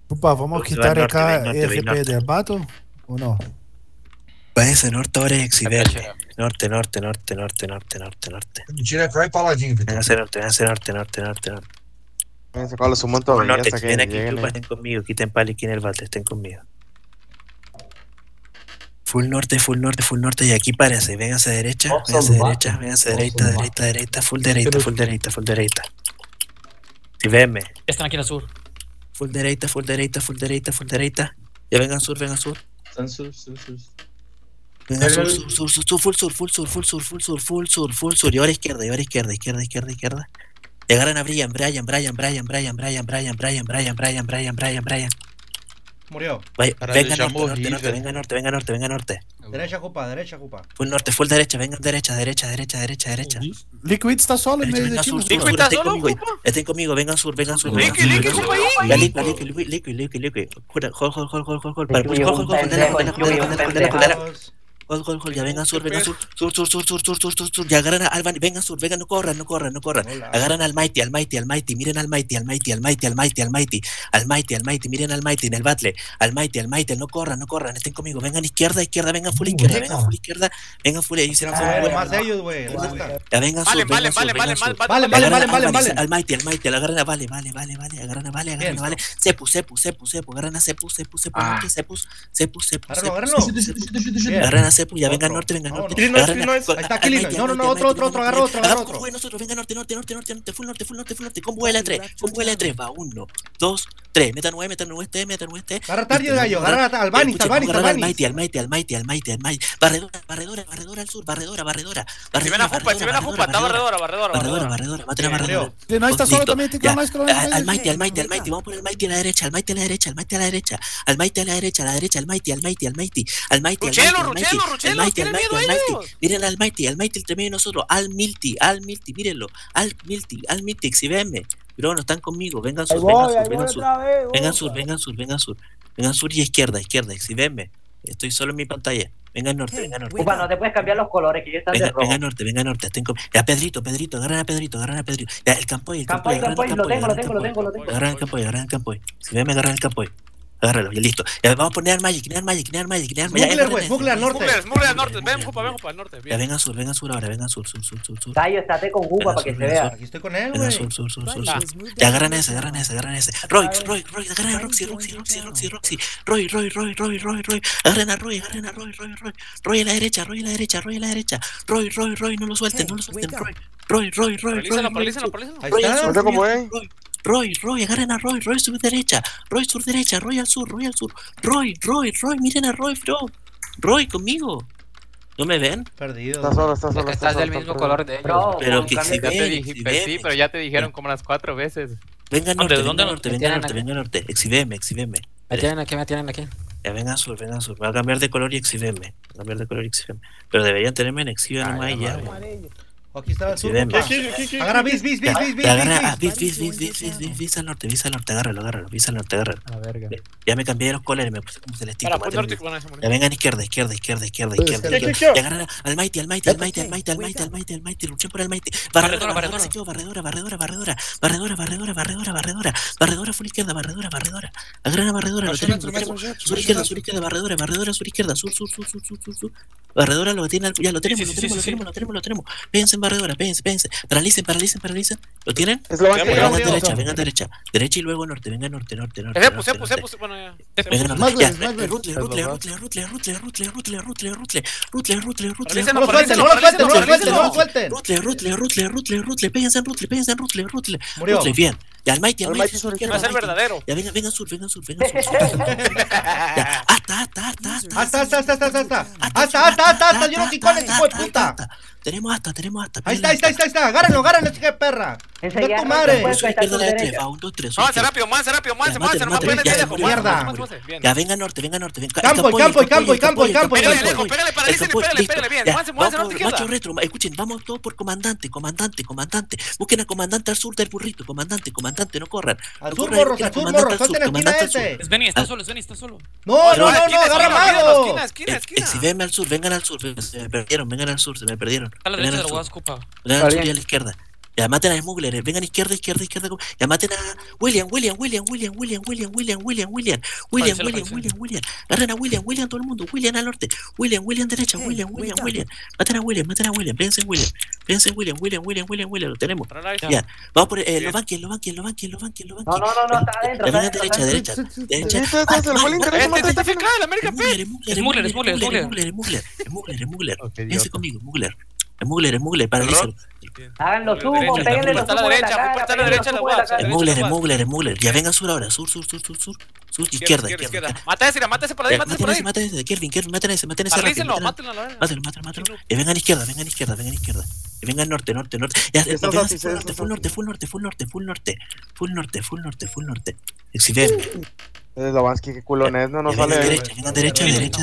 Opa, ¿vamos a quitar acá EFP del vato o no? Váyanse norte ahora y exhiberle. Norte. Véngase norte. Vénganse con los sumos todos. Norte, si vienen aquí en Yupa, estén conmigo. Quiten pali aquí en el bate, estén conmigo. Full norte. Y aquí párense. Vénganse derecha. Vénganse derecha. Full derecha. Si venme. Están aquí en el sur. Full derecha. Ya vengan sur. Están sur. Venga, full sur. Y ahora izquierda. Y agarran a Brian. Murió. Venga norte. Derecha, Jupa. Full norte, full derecha. Vengan derecha. Liquid está solo en medio de Chile. Liquid está solo, Jupa. Estén conmigo, vengan sur. Liquid, Jupa ahí. Liquid. Hold, ya vengan sur. Ya agarran a Alban, vengan sur, no corran. Agarran al Mighty, miren al Mighty, miren al Mighty en el battle, al Mighty, no corran, estén conmigo, vengan izquierda, vengan full izquierda, vengan full ahí, serán más ellos, güey. Ya vengan sur, Vale. al Mighty, agarran a Vale, Sepu, agarran a Sepu, agarran a Sepu, ya vengan norte. Ahí está Killing. No, otro, agarra otro. Nosotros, venga norte, full norte, con vuela 3, va, 1, 2, 3, metan 9, este. Agarra tarde, gallo, agarra al Bani. Al Mighty, barredora al sur, barredora. Si ven a Jupa, está barredora. Maten a barredora. No está solo también, al Mighty, vamos por el Mighty a la derecha, al Mighty a la derecha, Ruchelo, tienen miedo ellos. Miren al Mighty, el tremendo de nosotros, al Milty, mírenlo, al Milty, exhibeme. Pero no están conmigo, vengan sur y izquierda, exhibeme. Estoy solo en mi pantalla. Vengan norte. Upa, no te puedes cambiar los colores, que ellos están de rojo. Vengan norte. Estén con... Ya, Pedrito, agarran a Pedrito. Ya, el Campoy, lo tengo. Agarran el Campoy. Si ven, me agarran el Campoy. Agárralo, ya listo. Ya vamos a poner al Magic. Smuggler al norte. Ven, Jupa, al norte. Ya, vengan sur ahora, sur. Tallo, estate con Jupa para que se vea. Aquí estoy con él, güey. Sur. Ya, agarran ese. Roy, agarran a Roxy. Roy. Agarran a Roy. Roy a la derecha. Roy, no lo suelten. Roy. Paralízalo. Ahí está. ¿Cómo es? Roy, agarren a Roy sur derecha, Roy al sur, Roy, miren a Roy, bro. Roy, conmigo. ¿No me ven? Perdido. Está solo. Estás del mismo color de ellos. Pero que si Pues sí, pero ya te dijeron como las 4 veces. Venga norte, exhibeme. Me tienen aquí. Ya vengan sur, me va a cambiar de color y exhibeme. Pero deberían tenerme en exhibe nomás y ya. Aquí está el sur. Agarra bis. Bis al norte, agárralo. Bis al norte, agárralo. A la verga. Ya me cambié los colores, me puse como celestito. Ya vengan izquierda. Ya agarran al Mighty. Luchen por el Mighty. Barredora. Barredora, full izquierda, barredora. Agarran a barredora. Sur izquierda, barredora, sur izquierda. Sur. Barredora lo tiene, ya lo tenemos. Péguense en barredora, péguense. Paralicen. ¿Lo tienen? Vengan derecha. Derecha y luego norte, venga norte. Sepu, bueno, ya. Venga norte. Ya, rutle. No lo suelten. Rutle. Péguense en rutle. Murió. Bien. Ya, al Mighty. Va a ser verdadero. Ya, vengan sur. Ya, Hasta. Yo no quico hijo de puta. Tenemos hasta. Ahí está. Agárrenlo, chica de perra. Enseguida, tu madre. Va, 1, 2, 3. Avance rápido, Mierda. Ya, venga norte. Campo. Pégale, paralícele bien. Avance, norte, izquierda. Macho retro, escuchen, vamos todos por comandante. Busquen a comandante al sur del burrito, comandante, no corran. Al sur, morros, suelten esquina ese. Es Benny, está solo. No, agarra mago. Esquina. Exhibeme al sur, vengan al sur, se me perdieron, vengan al sur, se me perdieron. A la derecha de la Guascupa. Vengan al sur y a la izquierda. Ya maten a Smuggler, vengan izquierda. Ya maten a William. Agarren a William, todo el mundo. William al norte. William derecha. William. Maten a William. Véanse en William. Lo tenemos. Ya, vamos por los banques. No, está adentro. Vengan derecha. Está fijado el América P. Smuggler. Véanse conmigo, Smuggler, paralízalo. Hagan los zumos, péguenle los zumos en la cara. Está a la derecha la guada. Smuggler. Ya vengan sur ahora. Sur. Izquierda. Mata ese por ahí, Mata ese de Kervin, maten ese. Paralícenlo, mátenlo. Mátalo. Vengan izquierda. Y vengan norte. Ya, vengan full norte. Exhiben. Es Lovansky, qué culón es, no sale. Vengan derecha.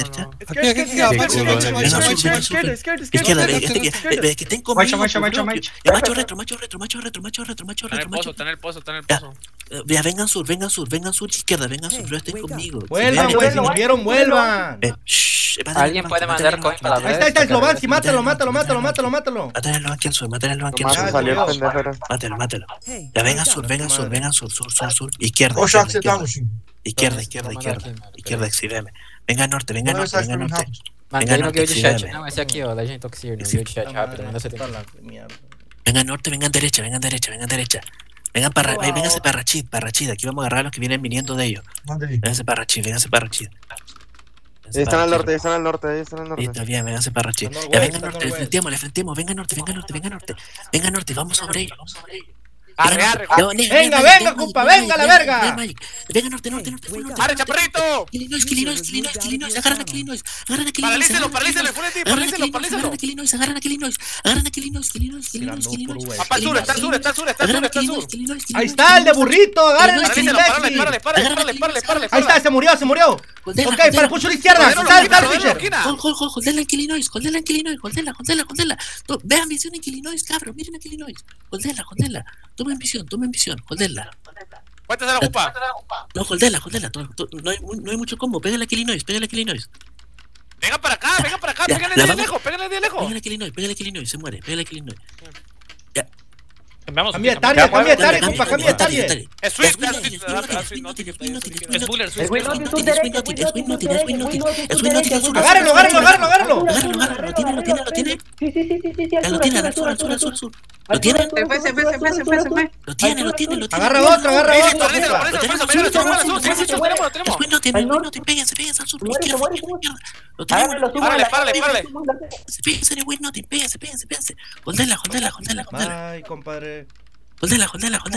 Izquierda, que estén conmigo. Macho retro. Está en el pozo. Ya, vengan sur, izquierda, no estén conmigo. Vuelvan, güey, si murieron, vuelvan. Alguien puede mandar coin para la Ahí está Slovansky, mátalo. Mátalo al banque al sur. Mátalo. Ya, vengan sur. Izquierda. Izquierda, exhibeme. Venga norte. Mandei no guild chat, não, esse aqui, ó, Legend Toxir, no guild chat rápido, manda esse Vengan norte, vengan derecha. Vénganse para Rachid, aquí vamos a agarrar a los que vienen viniendo de ellos. Vénganse para Rachid. Están al norte. Está bien, vénganse para Rachid. Ya, vengan norte, le frentemos, vengan norte, vamos sobre ellos. Arre. Venga, compa, venga la verga. Venga norte. Arre, chaparrito. Illinois, agarran a Illinois. Paralícelo, Agarran a Illinois. Papá, está al sur. Ahí está el de burrito, agarren a Illinois. Párale. Ahí está, se murió. Ok, para pucho a la izquierda. Está el Fisher. Holdela en Illinois. Holdela. Vean visión en Illinois, cabrón. Miren a Illinois. Holdela. Tomen visión. Holdela. Cuéntase la jupa. No, holdela. No hay mucho combo. Pégale a Illinois. Venga para acá, pégale de lejos. Pégale a Illinois, se muere. Pégale a Illinois. Ya. Cambia de target, compa, cambia de target. Es Swift. Agárrenlo. ¿Lo tiene? Sí. Lo tiene al sur. ¿Lo tiene? Lo tiene. Agarra otro. Péguense al sur. Lo Párale. Péguense. Holdela. Ay, compadre. Holdela.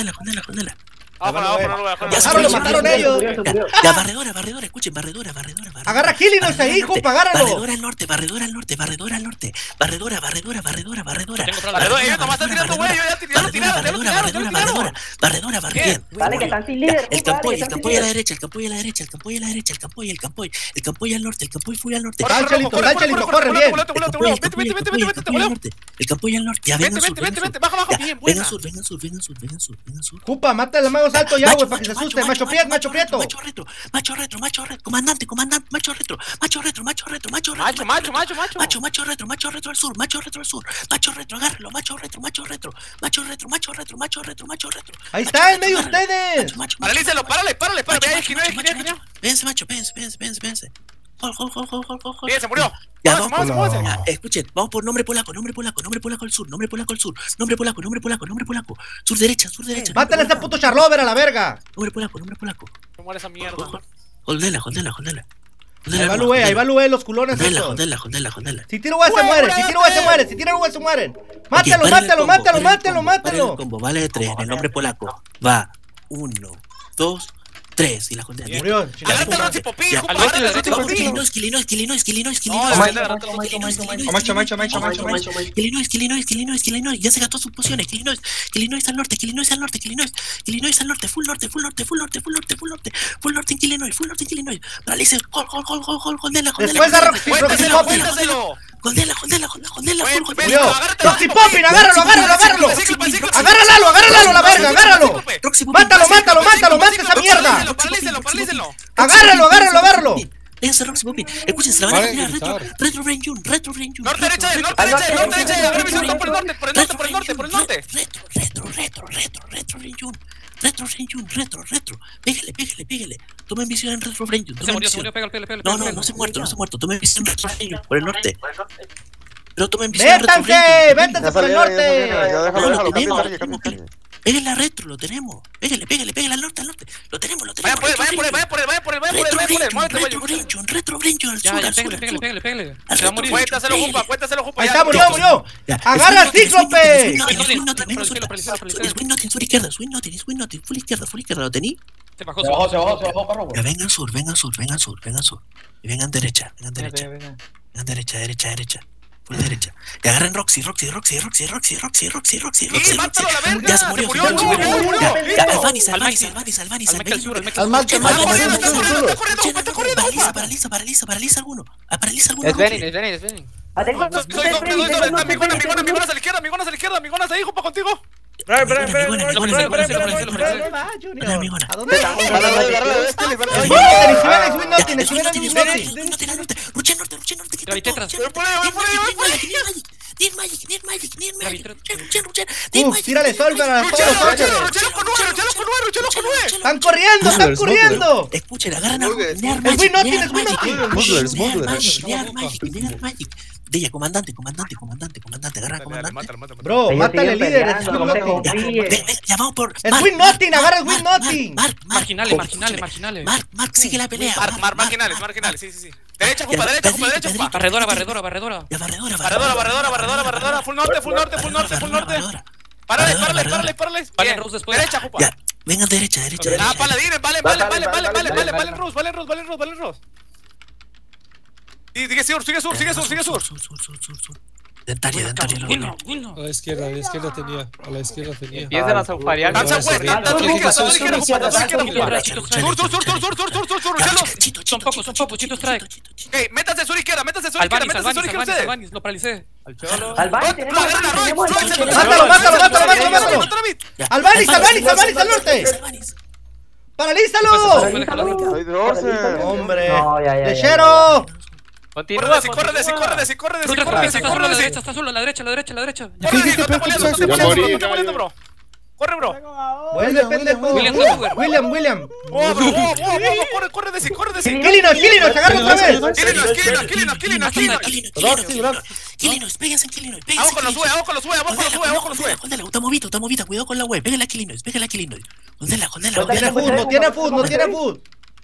Lo mataron ellos. Ya, barredora, escuchen, barredora. Agarra a Illinois ahí, compa, agárralo. Barredora al norte. Barredora. Ellos nomás están tirando, güey. Ya lo tiraron. Barredora, bien. Vale, que están sin líder. El campoy a la derecha. El campoy al norte. Dale, Chalito, corre bien. El campoy al norte. Ya, vengan sur. Vete, baja, bien, buena. Vengan sur. Cupa, mata a los magos altos ya, güey, para que se asuste. Macho prieto. Macho retro. Comandante, macho retro. Macho retro al sur. Macho retro, agárralo. Macho retro. Ahí está, en medio de ustedes. Paralícelo, párale. Véanse, macho, véanse. Hold. Bien, se murió. Ya, vamos. Escuchen, vamos por nombre polaco al sur. Nombre polaco. Sur derecha. Mátale a ese puto Charlover a la verga. Nombre polaco. Se muere esa mierda. Holdela. Ahí va Lué, los culones esos. Holdela. Si tiro güey se mueren. Mátalo. Combo, vale de 3, en el nombre polaco. Va, 1, 2, 3. Y la Holdela. Murió. Illinois, ya se gastó sus pociones. Illinois al norte. Full norte en Illinois. Paralice, Holdela. Después da Roxy Poppin. Holdela. Roxy Poppin, agárralo. Agárralo la verga, agárralo. Mátalo, mata esa mierda. Paralícelo. Agárralo. vénganse Roxy Pupi. Escuchen, se la van a comer a Retro Brain Jun. Norte, derecha, norte, agarra visión por el norte. Retro Brain Jun. Retro. Pégale. Tomen visión en Retro Brain Jun. Se murió, pégale. No se ha muerto. Tomen visión en Retro Brain Jun por el norte. Pero tomen visión en Retro Brain Jun. ¡Véntanse por el norte! Ya déjalo. Pégale a Retro, lo tenemos. Pégale al norte. Lo tenemos. Vaya por él. Retro Brain Jun, al sur. Pégale. Se va a morir. Cuéntaselo, Jupa. Ahí está, murió. ¡Agarra al Cíclope! Swing sur izquierda, full izquierda, ¿lo tení? Se bajó, perro. Ya vengan sur. Y vengan derecha. Full derecha. Y agarren Roxy. ¡Mátalo a la verga! Ya se murió. Albani. Está corriendo. Paraliza alguno. Es Benny. Migonas a la izquierda, Migonas ahí, Jupa, contigo. ¿A dónde? Tírale sol para ¡Están corriendo! Escuchen, agarran a de ella, comandante, agarra al comandante. Bro, mátale al líder, es Sweet Nothing. Ya vamos por. ¡El Sweet Nothing! ¡Agarra el Sweet Nothing! Marginales. Mark, sigue la pelea. Marginales, sí. Derecha, Jupa. Barredora. Full norte. Párale. Valen Rose después. Derecha, Jupa. Ya, vengan derecha. Paladines, valen Rose. Sigue sur. Dentaria. A la izquierda tenía. Empiezan a saufarear. Son pocos, Chito strike. Métanse sur izquierda. Albanis, lo paralicé. ¡Mátalo! ¡Albanis al norte! ¡Paralízalo! ¡Hombre! ¡Lechero! Continúa. Corre. Está solo, a la derecha. Corre, bro. Bueno, pendejo. William. Corre. Kilinos, agarra otra vez. Kilinos, péguense en Kilinos. Vamos con los sube. Estamos vita, cuidado con la web. Pégale a Kilinos. Jondela. No tiene food.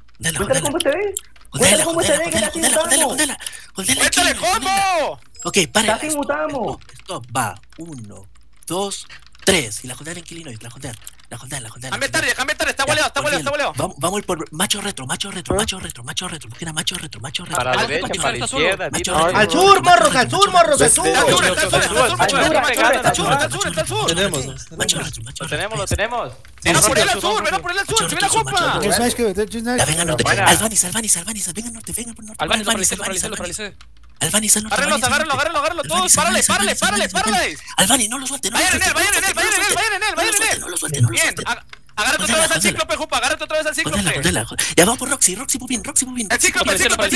¡Métale combo! Ok, pare. Casi mutamos. Stop, va. 1, 2, 3. Y la jondela en Kilinos. La jondela. Cambia tarde, está boleado. Vamos a ir por macho retro. Busquen a macho retro. Para la derecha, para la izquierda. Al sur, morros, al sur. Está al sur. Macho retro. Lo tenemos. Ven a por él al sur, ven a Jupa. Ya vengan norte. Albanis, vengan norte, por norte. Albanis, lo paralicé. Albanis al norte. Agárrenlo todos. Párale. Albanis, no lo suelte. Vayan en él. No lo suelte. Bien, agárrate otra vez al Cíclope, Jupa. Jondela. Ya vamos por Roxy Pupin. El Cíclope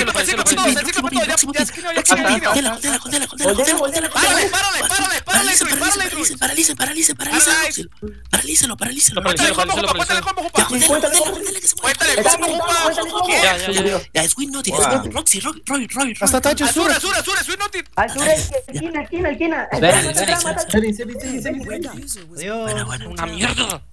Paralícelo. Ya, es Win Notin, Roxy, Roy. Hasta Tacho Al sur, Sweet Notin. Al sur, esquina. Una mierda.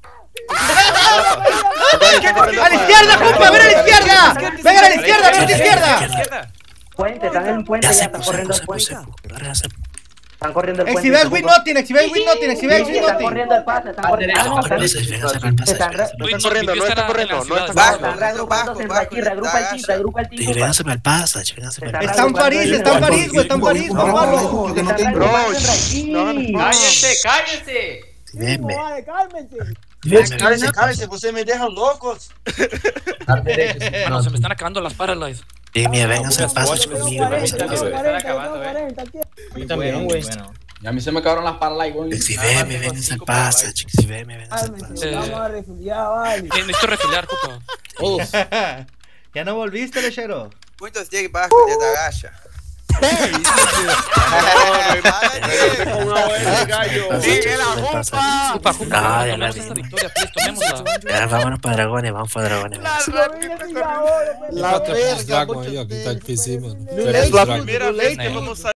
¡A la izquierda, Jupa! ¡Ven a la izquierda! ¡Venga a la izquierda! Puente, están en el puente, ya están corriendo el puente. Están corriendo el puente. Exhibe Win Notin. Están corriendo el pase, están corriendo. No está corriendo. Están reagrupándose aquí, regrupa el team. Vénganse para el passage. Está en París, Juan ¡Cállense! Venme. Cállense, ustedes me dejan locos. No, se me están acabando las paralyzes. Mira, vénganse al passage conmigo. Se están acabando, A mí también, güey. Y a mí se me acabaron las paralyzes, güey. Exhibeme, vénganse al passage. Necesito refiliar, Jupa. Ya no volviste, lechero. Muchos tienen que pagar con esta galla. Ya, vámonos para dragones, vamos para dragones. La verga,